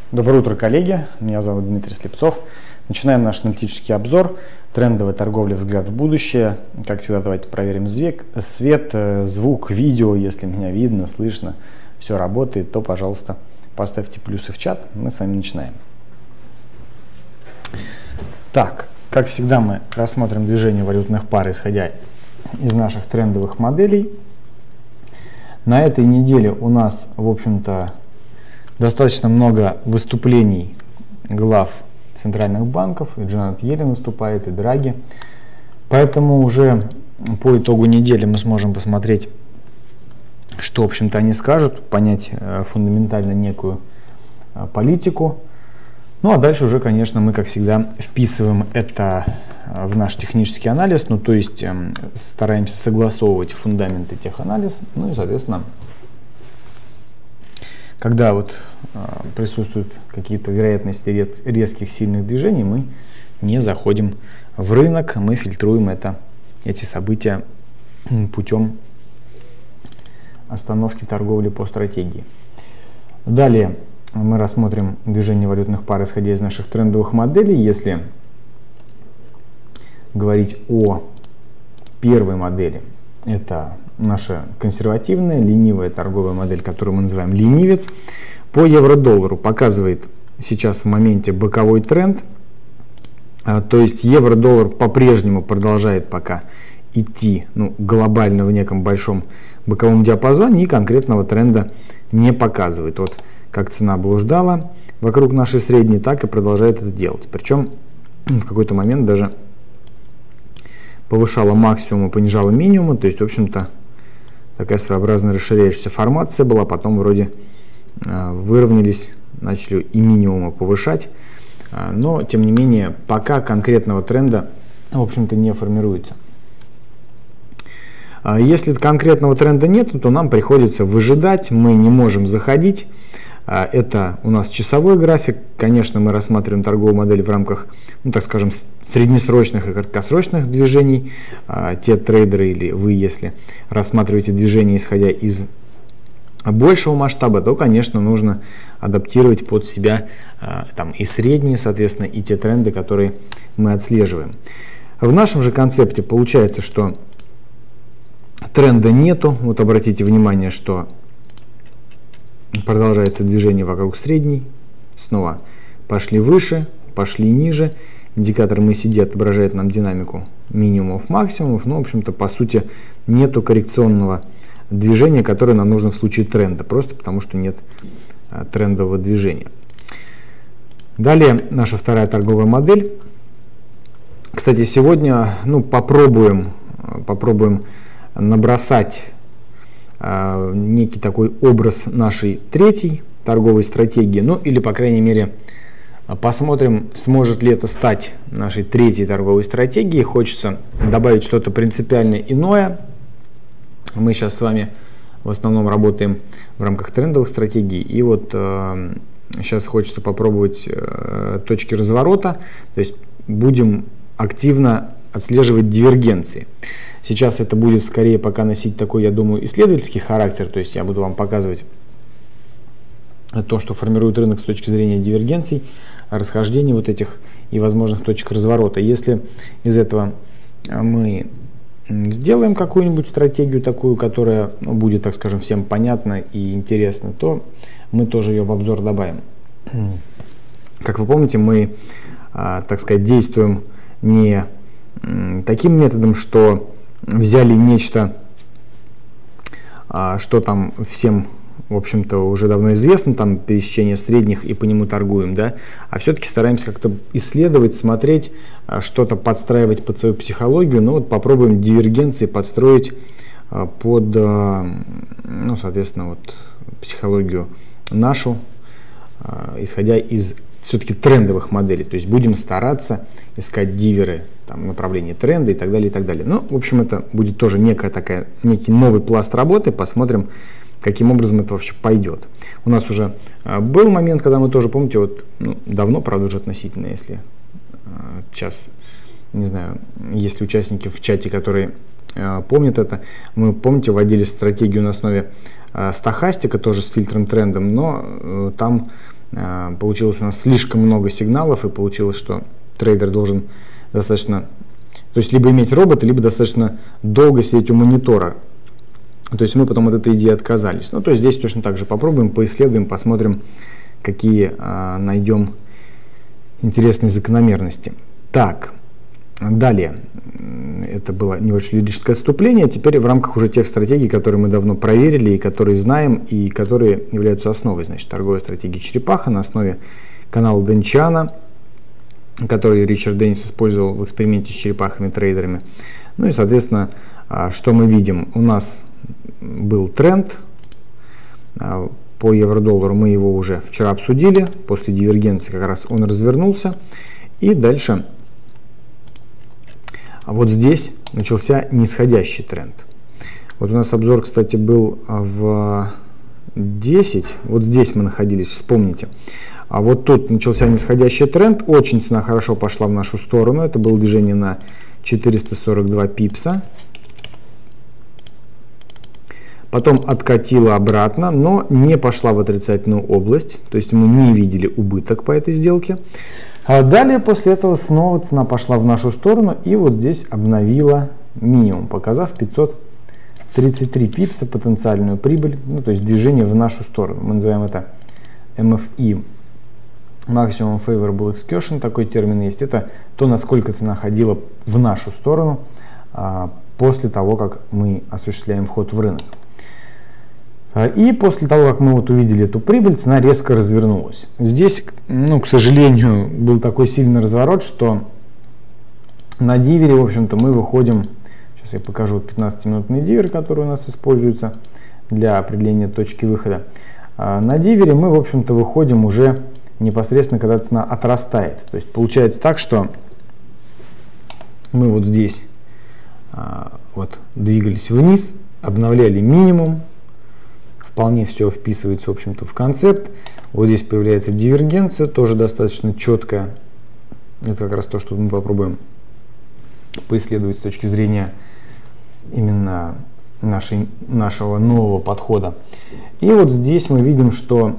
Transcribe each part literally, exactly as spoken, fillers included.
Доброе утро, коллеги. Меня зовут Дмитрий Слепцов. Начинаем наш аналитический обзор. Трендовая торговля, взгляд в будущее. Как всегда, давайте проверим свет, звук, видео. Если меня видно, слышно, все работает, то, пожалуйста, поставьте плюсы в чат. Мы с вами начинаем. Так, как всегда, мы рассмотрим движение валютных пар, исходя из наших трендовых моделей. На этой неделе у нас, в общем-то, достаточно много выступлений глав центральных банков, и Джанет Йеллен выступает, и Драги. Поэтому уже по итогу недели мы сможем посмотреть, что, в общем-то, они скажут, понять фундаментально некую политику. Ну а дальше уже, конечно, мы, как всегда, вписываем это в наш технический анализ, ну то есть стараемся согласовывать фундаменты теханализа, ну и, соответственно, когда вот э, присутствуют какие-то вероятности рез, резких сильных движений, мы не заходим в рынок, мы фильтруем это, эти события путем остановки торговли по стратегии. Далее мы рассмотрим движение валютных пар, исходя из наших трендовых моделей. Если говорить о первой модели, это наша консервативная, ленивая торговая модель, которую мы называем ленивец, по евро-доллару показывает сейчас в моменте боковой тренд. А, то есть евро-доллар по-прежнему продолжает пока идти ну, глобально в неком большом боковом диапазоне и конкретного тренда не показывает. Вот как цена блуждала вокруг нашей средней, так и продолжает это делать. Причем в какой-то момент даже повышала максимум и понижала минимум, то есть, в общем-то, такая своеобразная расширяющаяся формация была, потом вроде э, выровнялись, начали и минимумы повышать, э, но, тем не менее, пока конкретного тренда, в общем-то, не формируется. Э, если конкретного тренда нет, то нам приходится выжидать, мы не можем заходить. Это у нас часовой график. Конечно, мы рассматриваем торговую модель в рамках, ну, так скажем, среднесрочных и краткосрочных движений. Те трейдеры или вы, если рассматриваете движение, исходя из большего масштаба, то, конечно, нужно адаптировать под себя там, и средние, соответственно, и те тренды, которые мы отслеживаем. В нашем же концепте получается, что тренда нету. Вот обратите внимание, что продолжается движение вокруг средней, снова пошли выше, пошли ниже. Индикатор эм эй си ди отображает нам динамику минимумов, максимумов, но, в общем-то, по сути, нету коррекционного движения, которое нам нужно в случае тренда, просто потому что нет а, трендового движения. Далее наша вторая торговая модель. Кстати, сегодня ну, попробуем, попробуем набросать некий такой образ нашей третьей торговой стратегии, ну или, по крайней мере, посмотрим, сможет ли это стать нашей третьей торговой стратегией. Хочется добавить что-то принципиально иное. Мы сейчас с вами в основном работаем в рамках трендовых стратегий, и вот э, сейчас хочется попробовать э, точки разворота, то есть будем активно отслеживать дивергенции. Сейчас это будет скорее пока носить такой, я думаю, исследовательский характер, то есть я буду вам показывать то, что формирует рынок с точки зрения дивергенций, расхождений вот этих и возможных точек разворота. Если из этого мы сделаем какую-нибудь стратегию такую, которая ну, будет, так скажем, всем понятна и интересна, то мы тоже ее в обзор добавим. Как вы помните, мы, так сказать, действуем не таким методом, что взяли нечто, что там всем, в общем-то, уже давно известно, там пересечение средних, и по нему торгуем, да, а все-таки стараемся как-то исследовать, смотреть, что-то подстраивать под свою психологию, ну вот попробуем дивергенции подстроить под, ну, соответственно, вот психологию нашу, исходя из все-таки трендовых моделей, то есть будем стараться искать диверы, там, направление тренда и так далее, и так далее. Ну, в общем, это будет тоже некая такая, некий новый пласт работы, посмотрим, каким образом это вообще пойдет. У нас уже э, был момент, когда мы тоже, помните, вот, ну, давно, правда, уже относительно, если э, сейчас, не знаю, есть ли участники в чате, которые э, помнят это, мы, помните, вводили стратегию на основе э, стохастика, тоже с фильтром трендом, но э, там получилось у нас слишком много сигналов, и получилось, что трейдер должен достаточно, то есть либо иметь робота, либо достаточно долго сидеть у монитора. То есть мы потом от этой идеи отказались. Ну, то есть здесь точно так же попробуем, поисследуем, посмотрим, какие а, найдем интересные закономерности. Так, далее. Это было небольшое юридическое отступление. Теперь в рамках уже тех стратегий, которые мы давно проверили и которые знаем, и которые являются основой, значит, торговой стратегии черепаха на основе канала Денчана, который Ричард Деннис использовал в эксперименте с черепахами-трейдерами. Ну и, соответственно, что мы видим? У нас был тренд по евро-доллару, мы его уже вчера обсудили, после дивергенции как раз он развернулся, и дальше вот здесь начался нисходящий тренд. Вот у нас обзор, кстати, был в десять, вот здесь мы находились, вспомните. А вот тут начался нисходящий тренд, очень цена хорошо пошла в нашу сторону, это было движение на четыреста сорок два пипса. Потом откатила обратно, но не пошла в отрицательную область, то есть мы не видели убыток по этой сделке. А далее после этого снова цена пошла в нашу сторону и вот здесь обновила минимум, показав пятьсот тридцать три пипса потенциальную прибыль, ну то есть движение в нашу сторону. Мы называем это эм эф и, Maximum Favorable Excursion, такой термин есть. Это то, насколько цена ходила в нашу сторону а, после того, как мы осуществляем вход в рынок. И после того, как мы вот увидели эту прибыль, цена резко развернулась. Здесь, ну, к сожалению, был такой сильный разворот, что на дивере, в общем-то, мы выходим, сейчас я покажу пятнадцатиминутный дивер, который у нас используется для определения точки выхода. На дивере мы, в общем-то, выходим уже непосредственно, когда цена отрастает. То есть получается так, что мы вот здесь вот двигались вниз, обновляли минимум, вполне все вписывается, в общем-то, в концепт. Вот здесь появляется дивергенция, тоже достаточно четкая. Это как раз то, что мы попробуем поисследовать с точки зрения именно нашей, нашего нового подхода. И вот здесь мы видим, что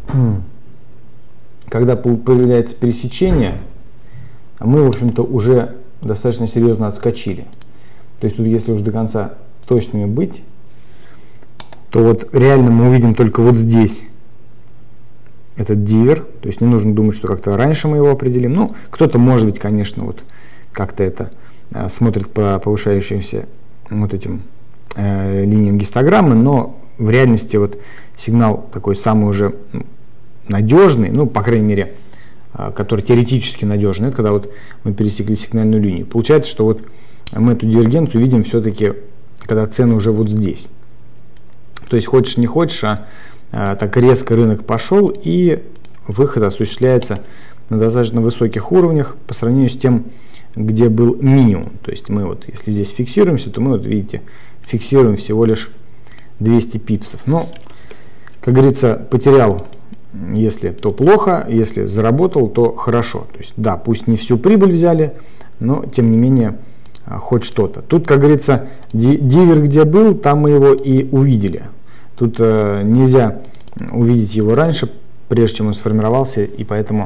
когда появляется пересечение, мы, в общем-то, уже достаточно серьезно отскочили. То есть тут, если уж до конца точными быть, то вот реально мы увидим только вот здесь этот дивер, то есть не нужно думать, что как-то раньше мы его определим. Ну, кто-то, может быть, конечно, вот как-то это э, смотрит по повышающимся вот этим э, линиям гистограммы, но в реальности вот сигнал такой самый уже надежный, ну, по крайней мере, э, который теоретически надежный, это когда вот мы пересекли сигнальную линию. Получается, что вот мы эту дивергенцию видим все-таки, когда цены уже вот здесь. То есть хочешь не хочешь, а, а так резко рынок пошел, и выход осуществляется на достаточно высоких уровнях по сравнению с тем, где был минимум. То есть мы вот, если здесь фиксируемся, то мы вот видите, фиксируем всего лишь двести пипсов. Но, как говорится, потерял, если то плохо, если заработал, то хорошо. То есть да, пусть не всю прибыль взяли, но тем не менее хоть что-то. Тут, как говорится, дивер где был, там мы его и увидели. Тут э, нельзя увидеть его раньше, прежде чем он сформировался, и поэтому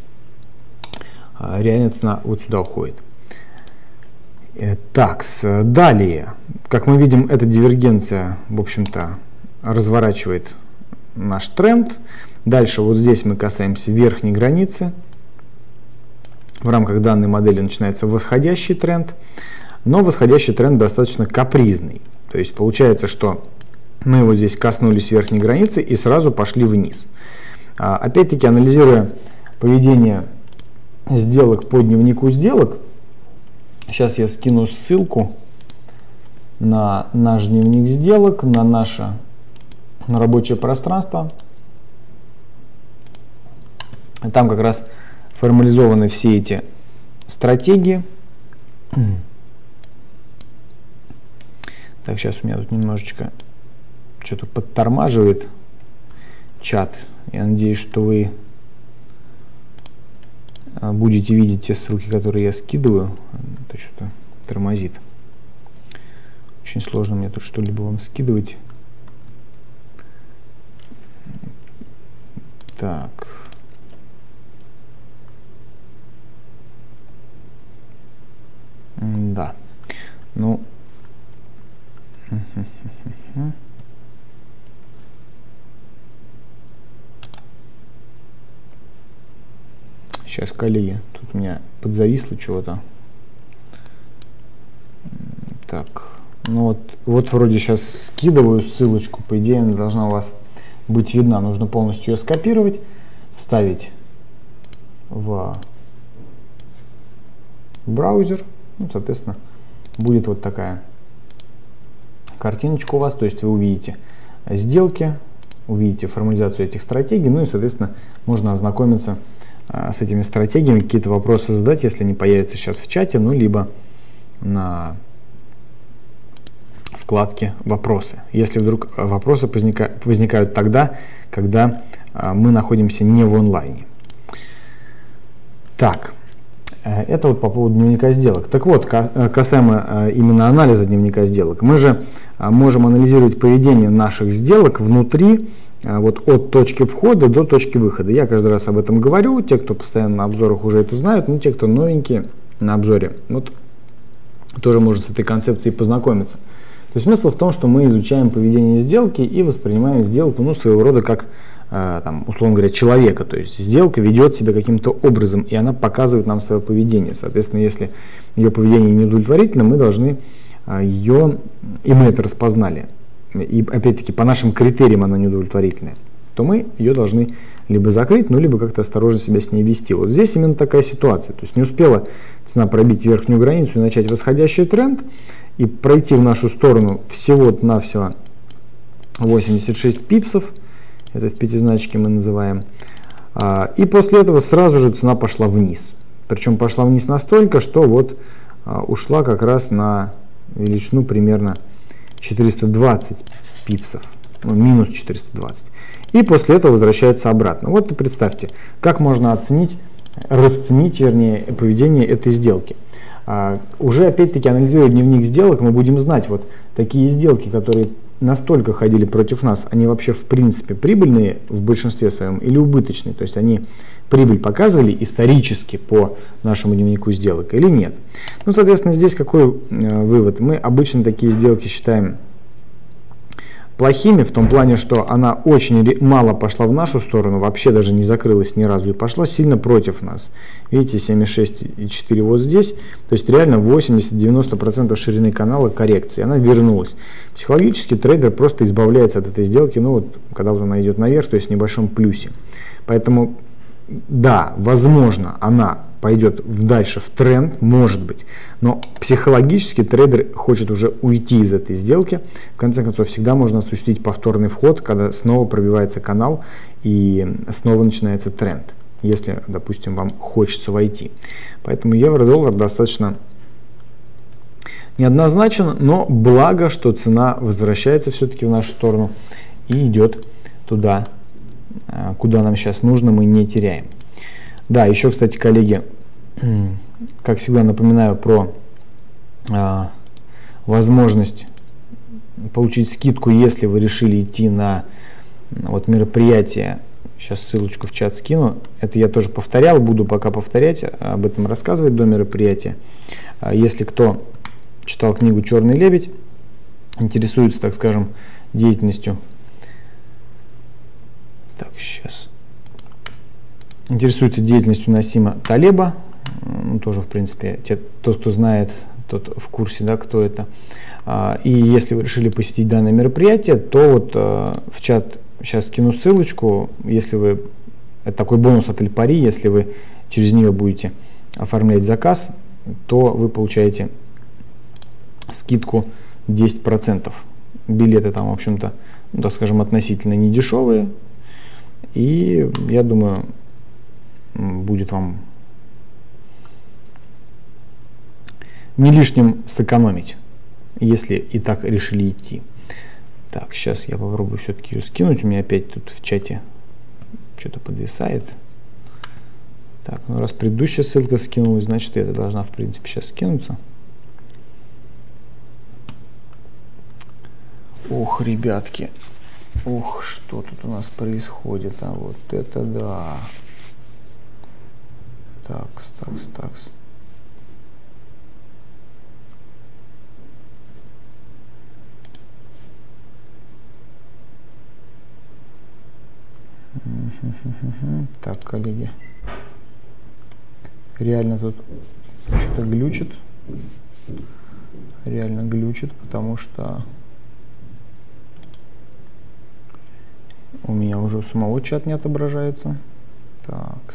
э, реально цена вот сюда уходит. Э, так, с, далее, как мы видим, эта дивергенция, в общем-то, разворачивает наш тренд. Дальше вот здесь мы касаемся верхней границы. В рамках данной модели начинается восходящий тренд, но восходящий тренд достаточно капризный. То есть получается, что мы вот здесь коснулись верхней границы и сразу пошли вниз. А, опять-таки, анализируя поведение сделок по дневнику сделок, сейчас я скину ссылку на наш дневник сделок, на наше на рабочее пространство. Там как раз формализованы все эти стратегии. Так, сейчас у меня тут немножечко что-то подтормаживает чат. Я надеюсь, что вы будете видеть те ссылки, которые я скидываю. Это что-то тормозит. Очень сложно мне тут что-либо вам скидывать. Так. Да. Ну. Сейчас, коллеги, тут у меня подзависло чего-то. Так, ну вот, вот вроде сейчас скидываю ссылочку, по идее она должна у вас быть видна. Нужно полностью ее скопировать, вставить в браузер. Ну, соответственно, будет вот такая картиночка у вас, то есть вы увидите сделки, увидите формализацию этих стратегий, ну и, соответственно, можно ознакомиться а, с этими стратегиями, какие-то вопросы задать, если они появятся сейчас в чате, ну, либо на вкладке «Вопросы». Если вдруг вопросы возникают, возникают тогда, когда а, мы находимся не в онлайне. Так. Это вот по поводу дневника сделок. Так вот, касаемо именно анализа дневника сделок, мы же можем анализировать поведение наших сделок внутри, вот от точки входа до точки выхода. Я каждый раз об этом говорю, те, кто постоянно на обзорах, уже это знают, но те, кто новенькие на обзоре, вот тоже может с этой концепцией познакомиться. То есть смысл в том, что мы изучаем поведение сделки и воспринимаем сделку, ну, своего рода как, там, условно говоря, человека. То есть сделка ведет себя каким-то образом, и она показывает нам свое поведение. Соответственно, если ее поведение неудовлетворительно, мы должны ее, и мы это распознали, и опять-таки по нашим критериям она неудовлетворительная, то мы ее должны либо закрыть, ну, либо как-то осторожно себя с ней вести. Вот здесь именно такая ситуация. То есть не успела цена пробить верхнюю границу и начать восходящий тренд, и пройти в нашу сторону всего-навсего восемьдесят шесть пипсов. Это в пятизначке мы называем. И после этого сразу же цена пошла вниз. Причем пошла вниз настолько, что вот ушла как раз на величину примерно четыреста двадцать пипсов. Ну, минус четыреста двадцать. И после этого возвращается обратно. Вот и представьте, как можно оценить, расценить, вернее, поведение этой сделки. А, уже опять-таки анализируя дневник сделок, мы будем знать, вот такие сделки, которые настолько ходили против нас, они вообще в принципе прибыльные в большинстве своем или убыточные, то есть они прибыль показывали исторически по нашему дневнику сделок или нет. Ну, соответственно, здесь какой э, вывод? Мы обычно такие сделки считаем плохими в том плане, что она очень мало пошла в нашу сторону, вообще даже не закрылась ни разу и пошла сильно против нас. Видите, семьдесят шесть и четыре вот здесь, то есть реально восемьдесят-девяносто процентов ширины канала коррекции, она вернулась. Психологически трейдер просто избавляется от этой сделки, ну вот, когда вот она идет наверх, то есть в небольшом плюсе. Поэтому, да, возможно, она пойдет дальше в тренд, может быть, но психологически трейдер хочет уже уйти из этой сделки. В конце концов, всегда можно осуществить повторный вход, когда снова пробивается канал и снова начинается тренд, если, допустим, вам хочется войти. Поэтому евро-доллар достаточно неоднозначен, но благо, что цена возвращается все-таки в нашу сторону и идет туда, куда нам сейчас нужно, мы не теряем. Да, еще, кстати, коллеги, как всегда напоминаю про а, возможность получить скидку, если вы решили идти на вот, мероприятие. Сейчас ссылочку в чат скину. Это я тоже повторял, буду пока повторять, об этом рассказывать до мероприятия. Если кто читал книгу «Черный лебедь», интересуется, так скажем, деятельностью. Так, сейчас. Интересуется деятельностью Насима Талеба, ну, тоже, в принципе, те, тот, кто знает, тот в курсе, да, кто это. А, и если вы решили посетить данное мероприятие, то вот а, в чат сейчас кину ссылочку, если вы, это такой бонус от Эльпари, если вы через нее будете оформлять заказ, то вы получаете скидку десять процентов. Билеты там, в общем-то, ну, так скажем, относительно недешевые, и я думаю, будет вам не лишним сэкономить, если и так решили идти. Так, сейчас я попробую все-таки ее скинуть. У меня опять тут в чате что-то подвисает. Так, ну раз предыдущая ссылка скинулась, значит, это должна, в принципе, сейчас скинуться. Ох, ребятки, ох, что тут у нас происходит, а вот это да. Такс, такс, такс. Так, коллеги, реально тут что-то глючит, реально глючит, потому что у меня уже у самого чат не отображается. Так.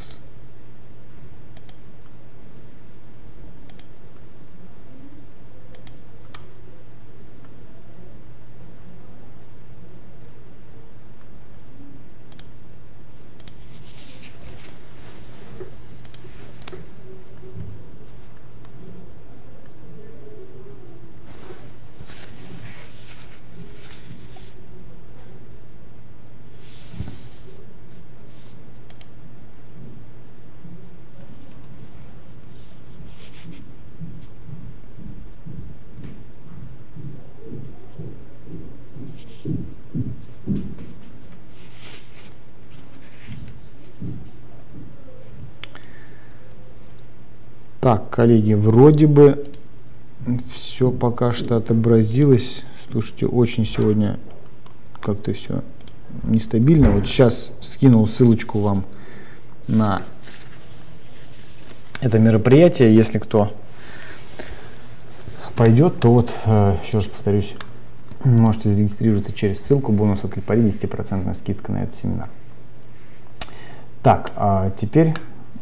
Так, коллеги, вроде бы все пока что отобразилось. Слушайте, очень сегодня как-то все нестабильно. Вот сейчас скинул ссылочку вам на это мероприятие. Если кто пойдет, то вот, еще раз повторюсь, можете зарегистрироваться через ссылку. Бонус от Липари, десять процентов скидка на этот семинар. Так, а теперь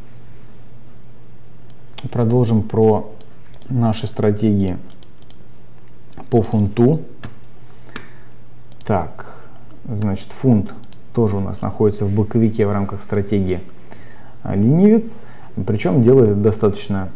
продолжим про наши стратегии по фунту. Так, значит, фунт тоже у нас находится в боковике в рамках стратегии ленивец. Причем делает это достаточно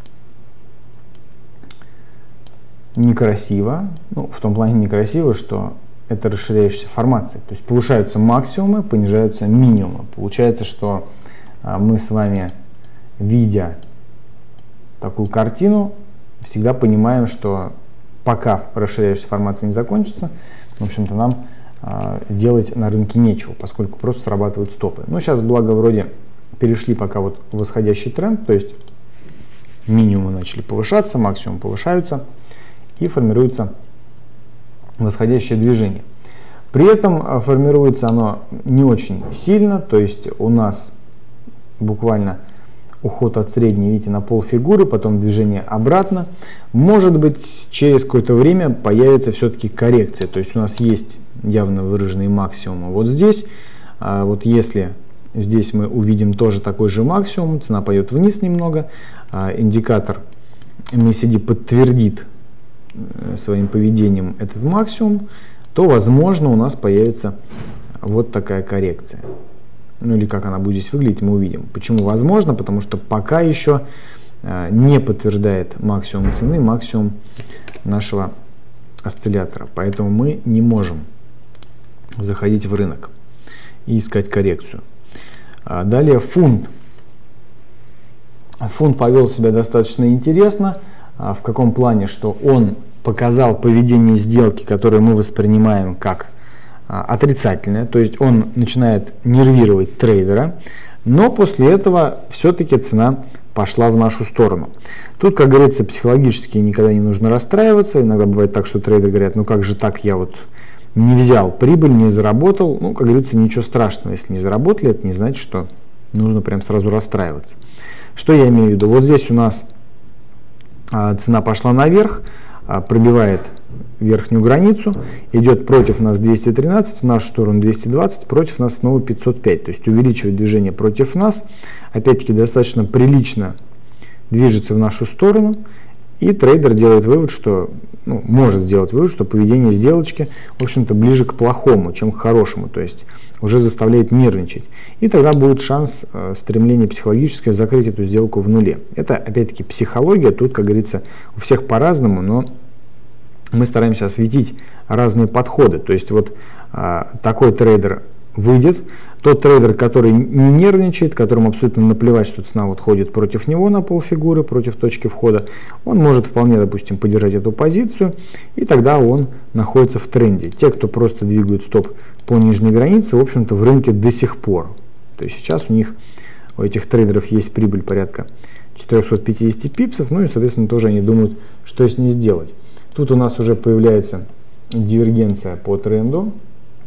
некрасиво. Ну, в том плане некрасиво, что это расширяющаяся формация. То есть повышаются максимумы, понижаются минимумы. Получается, что а, мы с вами, видя такую картину, всегда понимаем, что пока расширяющаяся формация не закончится, в общем-то, нам э, делать на рынке нечего, поскольку просто срабатывают стопы. Но сейчас, благо, вроде перешли пока вот в восходящий тренд, то есть минимумы начали повышаться, максимум повышаются и формируется восходящее движение. При этом формируется оно не очень сильно, то есть у нас буквально уход от средней, видите, на полфигуры, потом движение обратно. Может быть, через какое-то время появится все-таки коррекция. То есть у нас есть явно выраженные максимумы вот здесь. А вот если здесь мы увидим тоже такой же максимум, цена пойдет вниз немного, а индикатор эм эй си ди подтвердит своим поведением этот максимум, то, возможно, у нас появится вот такая коррекция. Ну или как она будет здесь выглядеть, мы увидим. Почему возможно? Потому что пока еще э, не подтверждает максимум цены, максимум нашего осциллятора. Поэтому мы не можем заходить в рынок и искать коррекцию. А далее фунт. Фунт повел себя достаточно интересно. А в каком плане? Что он показал поведение сделки, которое мы воспринимаем как отрицательное, то есть он начинает нервировать трейдера, но после этого все-таки цена пошла в нашу сторону. Тут, как говорится, психологически никогда не нужно расстраиваться. Иногда бывает так, что трейдеры говорят, ну как же так, я вот не взял прибыль, не заработал. Ну, как говорится, ничего страшного, если не заработали, это не значит, что нужно прям сразу расстраиваться. Что я имею в виду? Вот здесь у нас а, цена пошла наверх, а, пробивает верхнюю границу, идет против нас двести тринадцать, в нашу сторону двести двадцать, против нас снова пятьсот пять, то есть увеличивает движение против нас, опять-таки достаточно прилично движется в нашу сторону, и трейдер делает вывод, что, ну, может сделать вывод, что поведение сделочки, в общем-то, ближе к плохому, чем к хорошему, то есть уже заставляет нервничать, и тогда будет шанс, э, стремление психологическое закрыть эту сделку в нуле. Это, опять-таки, психология, тут, как говорится, у всех по-разному, но мы стараемся осветить разные подходы. То есть вот а, такой трейдер выйдет, тот трейдер, который не нервничает, которому абсолютно наплевать, что цена вот ходит против него на полфигуры, против точки входа, он может вполне, допустим, поддержать эту позицию, и тогда он находится в тренде. Те, кто просто двигают стоп по нижней границе, в общем-то, в рынке до сих пор. То есть сейчас у них, у этих трейдеров есть прибыль порядка четырехсот пятидесяти пипсов, ну и, соответственно, тоже они думают, что с ней сделать. Тут у нас уже появляется дивергенция по тренду.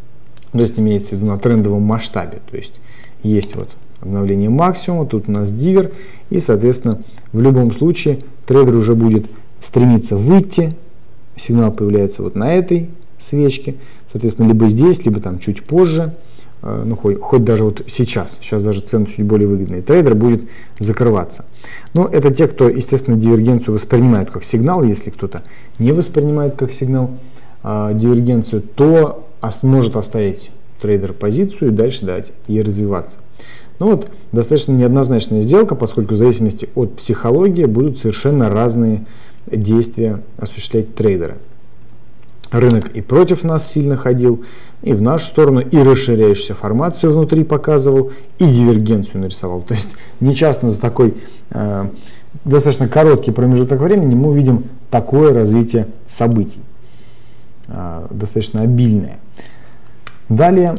То есть имеется в виду на трендовом масштабе. То есть есть вот обновление максимума, тут у нас дивер, и, соответственно, в любом случае трейдер уже будет стремиться выйти. Сигнал появляется вот на этой свечке, соответственно, либо здесь, либо там чуть позже, ну хоть, хоть даже вот сейчас, сейчас даже цены чуть более выгодные, трейдер будет закрываться. Но это те, кто, естественно, дивергенцию воспринимают как сигнал. Если кто-то не воспринимает как сигнал э, дивергенцию, то может оставить трейдер позицию и дальше дать ей развиваться. Ну вот, достаточно неоднозначная сделка, поскольку в зависимости от психологии будут совершенно разные действия осуществлять трейдеры. Рынок и против нас сильно ходил, и в нашу сторону, и расширяющуюся формацию внутри показывал, и дивергенцию нарисовал. То есть нечасто за такой э, достаточно короткий промежуток времени мы увидим такое развитие событий, э, достаточно обильное. Далее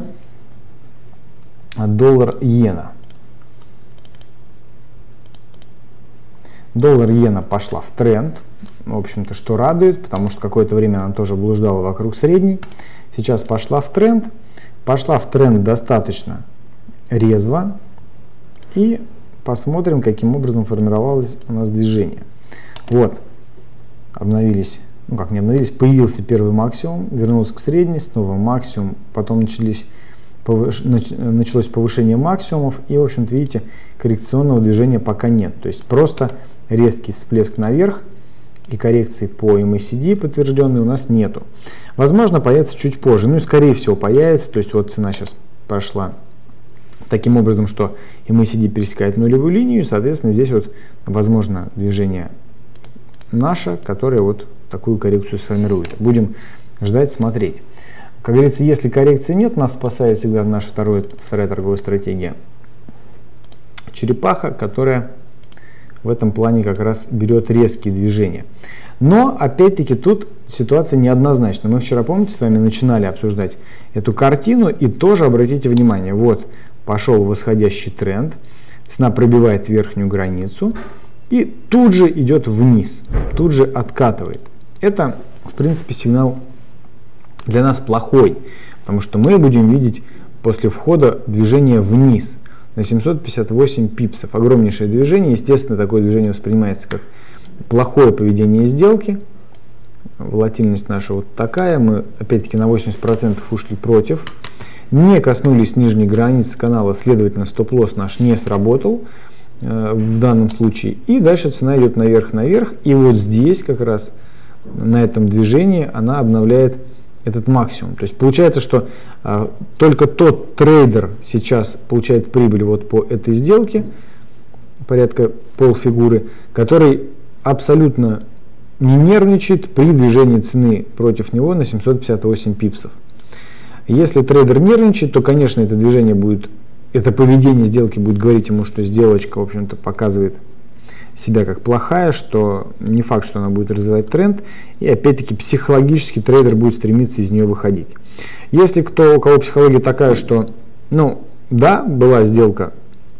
доллар-иена. Доллар-иена пошла в тренд. В общем-то, что радует, потому что какое-то время она тоже блуждала вокруг средней. Сейчас пошла в тренд. Пошла в тренд достаточно резво. И посмотрим, каким образом формировалось у нас движение. Вот, обновились, ну как не обновились, появился первый максимум, вернулся к средней, снова максимум, потом начались, повыш... началось повышение максимумов. И, в общем-то, видите, коррекционного движения пока нет. То есть просто резкий всплеск наверх. И коррекции по эм эй си ди подтвержденной у нас нету. Возможно, появится чуть позже. Ну и скорее всего появится. То есть вот цена сейчас пошла таким образом, что эм эй си ди пересекает нулевую линию. И, соответственно, здесь вот возможно движение наше, которое вот такую коррекцию сформирует. Будем ждать, смотреть. Как говорится, если коррекции нет, нас спасает всегда наша вторая, вторая торговая стратегия. Черепаха, которая в этом плане как раз берет резкие движения. Но, опять-таки, тут ситуация неоднозначна. Мы вчера, помните, с вами начинали обсуждать эту картину, и тоже обратите внимание, вот пошел восходящий тренд, цена пробивает верхнюю границу, и тут же идет вниз, тут же откатывает. Это, в принципе, сигнал для нас плохой, потому что мы будем видеть после входа движение вниз на семьсот пятьдесят восемь пипсов. Огромнейшее движение. Естественно, такое движение воспринимается как плохое поведение сделки. Волатильность наша вот такая. Мы опять-таки на восемьдесят процентов ушли против. Не коснулись нижней границы канала, следовательно, стоп-лосс наш не сработал э, в данном случае. И дальше цена идет наверх-наверх. И вот здесь как раз на этом движении она обновляет этот максимум. То есть получается, что а, только тот трейдер сейчас получает прибыль вот по этой сделке, порядка полфигуры, который абсолютно не нервничает при движении цены против него на семьсот пятьдесят восемь пипсов. Если трейдер нервничает, то, конечно, это движение будет, это поведение сделки будет говорить ему, что сделочка, в общем-то, показывает себя как плохая, что не факт, что она будет развивать тренд, и опять-таки психологически трейдер будет стремиться из нее выходить. Если кто, у кого психология такая, что, ну, да, была сделка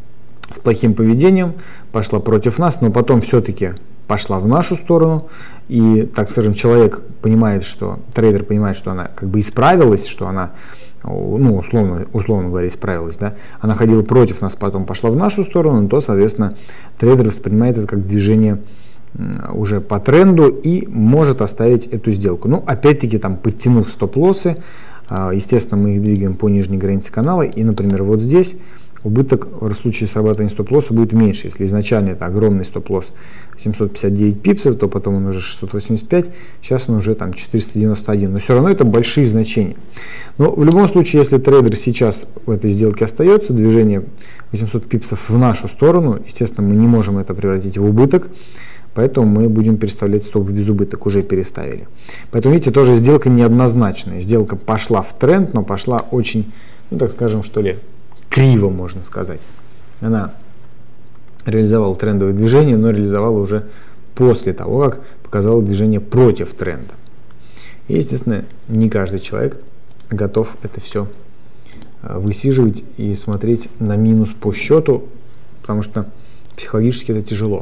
с плохим поведением, пошла против нас, но потом все-таки пошла в нашу сторону, и, так скажем, человек понимает, что, трейдер понимает, что она как бы исправилась, что она, ну, условно, условно говоря, исправилась, да, она ходила против нас, потом пошла в нашу сторону, то, соответственно, трейдер воспринимает это как движение уже по тренду и может оставить эту сделку. Ну, опять-таки, там, подтянув стоп-лоссы, естественно, мы их двигаем по нижней границе канала, и, например, вот здесь убыток в случае срабатывания стоп-лосса будет меньше. Если изначально это огромный стоп-лосс семьсот пятьдесят девять пипсов, то потом он уже шестьсот восемьдесят пять, сейчас он уже там четыреста девяносто один. Но все равно это большие значения. Но в любом случае, если трейдер сейчас в этой сделке остается, движение восемьсот пипсов в нашу сторону, естественно, мы не можем это превратить в убыток, поэтому мы будем переставлять стоп в безубыток, уже переставили. Поэтому, видите, тоже сделка неоднозначная. Сделка пошла в тренд, но пошла очень, ну так скажем, что ли, криво, можно сказать. Она реализовала трендовое движение, но реализовала уже после того, как показала движение против тренда. И, естественно, не каждый человек готов это все высиживать и смотреть на минус по счету, потому что психологически это тяжело.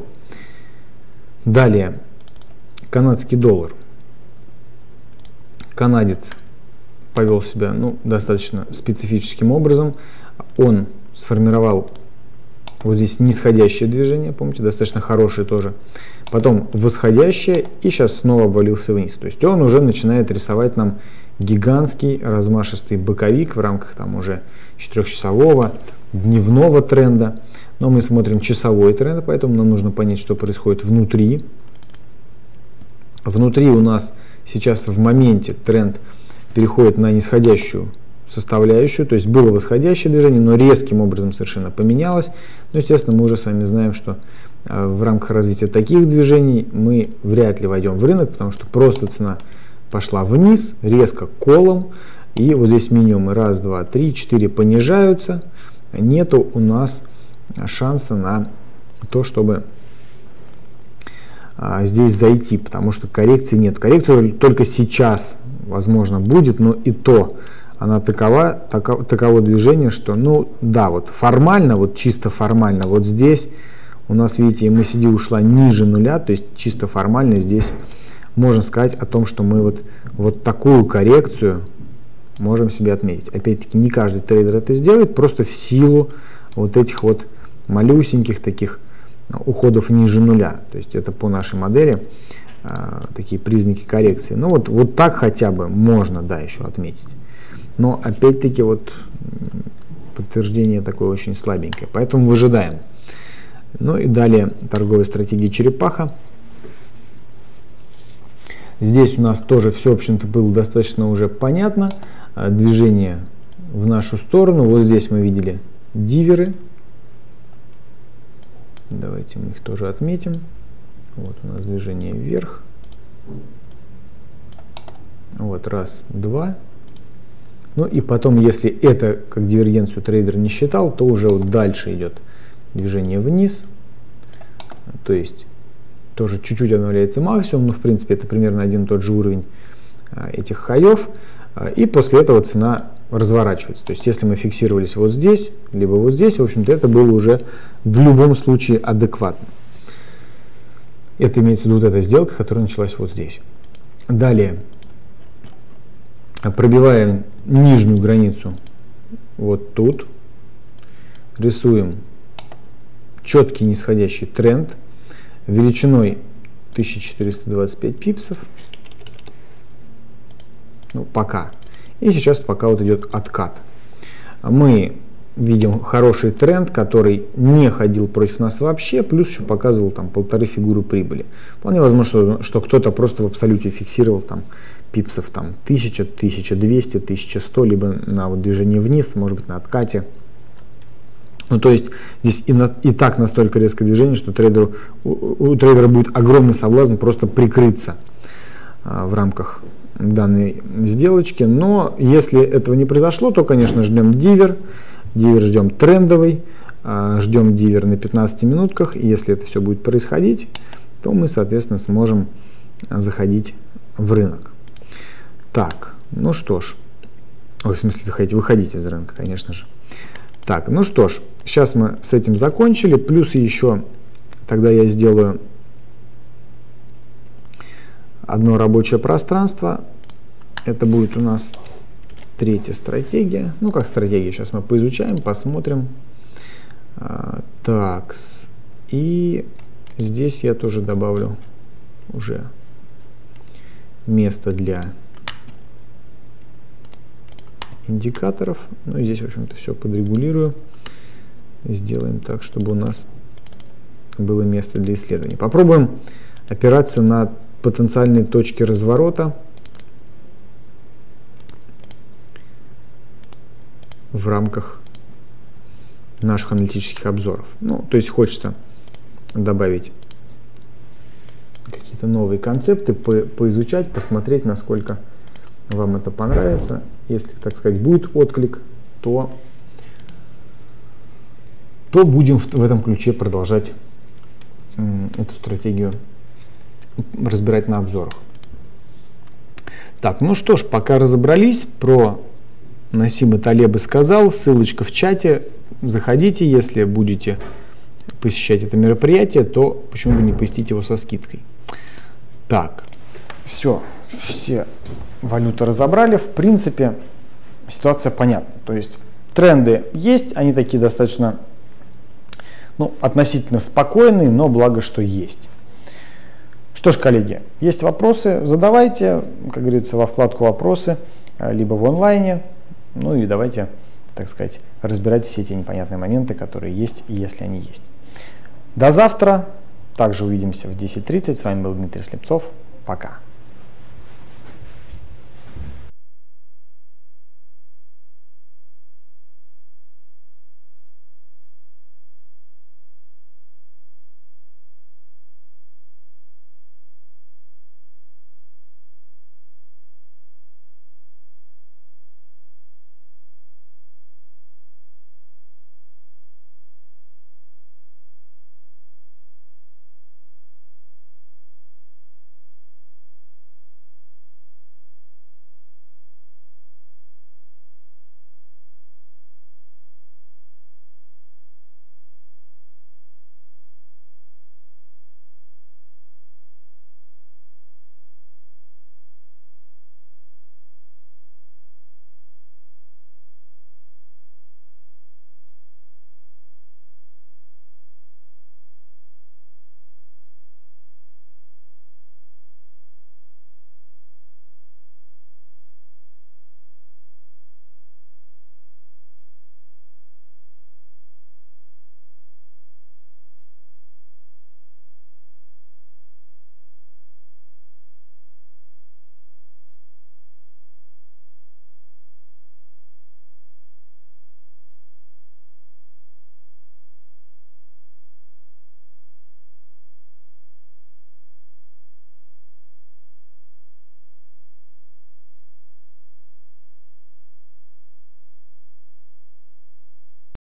Далее, канадский доллар. Канадец повел себя ну, достаточно специфическим образом. Он сформировал вот здесь нисходящее движение, помните, достаточно хорошее тоже. Потом восходящее, и сейчас снова обвалился вниз. То есть он уже начинает рисовать нам гигантский размашистый боковик в рамках там уже четырехчасового дневного тренда. Но мы смотрим часовой тренд, поэтому нам нужно понять, что происходит внутри. Внутри у нас сейчас в моменте тренд переходит на нисходящую составляющую, то есть было восходящее движение, но резким образом совершенно поменялось. Но, естественно, мы уже с вами знаем, что в рамках развития таких движений мы вряд ли войдем в рынок, потому что просто цена пошла вниз, резко колом, и вот здесь минимумы раз, два, три, четыре понижаются. Нету у нас шанса на то, чтобы а, здесь зайти, потому что коррекции нет. Коррекция только сейчас, возможно, будет, но и то она такова, таково, таково движение, что, ну да, вот формально, вот чисто формально, вот здесь у нас, видите, эм эй си ди ушла ниже нуля, то есть чисто формально здесь можно сказать о том, что мы вот, вот такую коррекцию можем себе отметить. Опять-таки, не каждый трейдер это сделает, просто в силу вот этих вот малюсеньких таких уходов ниже нуля. То есть это по нашей модели а, такие признаки коррекции. Ну вот, вот так хотя бы можно, да, еще отметить. Но опять-таки вот подтверждение такое очень слабенькое. Поэтому выжидаем. Ну и далее торговая стратегия черепаха. Здесь у нас тоже все, в общем-то, было достаточно уже понятно. Движение в нашу сторону. Вот здесь мы видели диверы. Давайте мы их тоже отметим. Вот у нас движение вверх. Вот раз, два. Ну и потом, если это как дивергенцию трейдер не считал, то уже вот дальше идет движение вниз. То есть тоже чуть-чуть обновляется максимум, но в принципе это примерно один и тот же уровень а, этих хаев. А, и после этого цена разворачивается. То есть если мы фиксировались вот здесь, либо вот здесь, в общем-то это было уже в любом случае адекватно. Это имеется в виду вот эта сделка, которая началась вот здесь. Далее пробиваем нижнюю границу вот тут, рисуем четкий нисходящий тренд величиной тысяча четыреста двадцать пять пипсов, ну пока. И сейчас пока вот идет откат. Мы видим хороший тренд, который не ходил против нас вообще, плюс еще показывал там полторы фигуры прибыли. Вполне возможно, что, что кто-то просто в абсолюте фиксировал там пипсов там тысяча, тысяча двести, тысяча сто, либо на вот движение вниз, может быть на откате. Ну, то есть здесь и, на, и так настолько резкое движение, что трейдеру, у, у трейдера будет огромный соблазн просто прикрыться а, в рамках данной сделочки. Но если этого не произошло, то, конечно, ждем дивер. Дивер ждем трендовый, а, ждем дивер на пятнадцати минутках. И если это все будет происходить, то мы, соответственно, сможем заходить в рынок. Так, ну что ж. Ой, в смысле заходить, выходить из рынка, конечно же. Так, ну что ж, сейчас мы с этим закончили, плюс еще тогда я сделаю одно рабочее пространство. Это будет у нас третья стратегия. Ну, как стратегия, сейчас мы поизучаем, посмотрим. А, так, и здесь я тоже добавлю уже место для индикаторов. Ну и здесь, в общем-то, все подрегулирую. Сделаем так, чтобы у нас было место для исследований. Попробуем опираться на потенциальные точки разворота в рамках наших аналитических обзоров. Ну, то есть хочется добавить какие-то новые концепты, по поизучать, посмотреть, насколько вам это понравится. Если, так сказать, будет отклик, то, то будем в, в этом ключе продолжать м, эту стратегию разбирать на обзорах. Так, ну что ж, пока разобрались, про Насима Талеба сказал, ссылочка в чате, заходите, если будете посещать это мероприятие, то почему бы не посетить его со скидкой. Так, все. все валюты разобрали. В принципе, ситуация понятна. То есть тренды есть, они такие достаточно, ну, относительно спокойные, но благо, что есть. Что ж, коллеги, есть вопросы, задавайте, как говорится, во вкладку «Вопросы», либо в онлайне. Ну и давайте, так сказать, разбирать все эти непонятные моменты, которые есть, если они есть. До завтра. Также увидимся в десять тридцать. С вами был Дмитрий Слепцов. Пока.